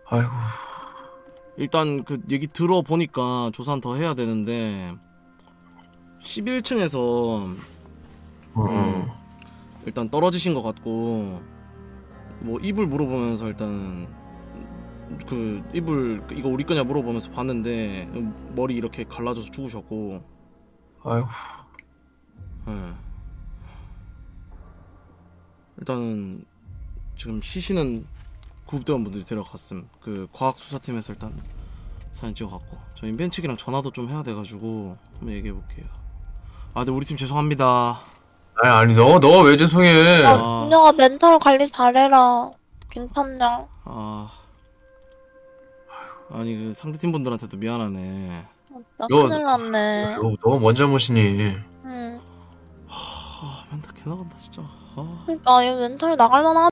아이고. 일단 그 얘기 들어보니까 조사는 더 해야 되는데 11층에서 일단 떨어지신 것 같고, 뭐 이불 물어보면서 일단 그 이불 이거 우리 거냐 물어보면서 봤는데 머리 이렇게 갈라져서 죽으셨고. 아이고. 예. 일단은 지금 시신은 구급대원분들이 데려갔음. 그 과학수사팀에서 일단 사진 찍어갖고 저희 맨 측이랑 전화도 좀 해야 돼가지고 한번 얘기해볼게요. 아 근데 우리 팀 죄송합니다. 아니, 너가 왜 죄송해? 민혁아 멘탈 관리 잘해라. 괜찮냐? 아니 그 상대팀 분들한테도 미안하네. 나 너- 큰일 났네. 너가 뭔 잘못이니? 응. 맨날 개 나간다 진짜. 그니까 얘 멘탈 나갈만하다.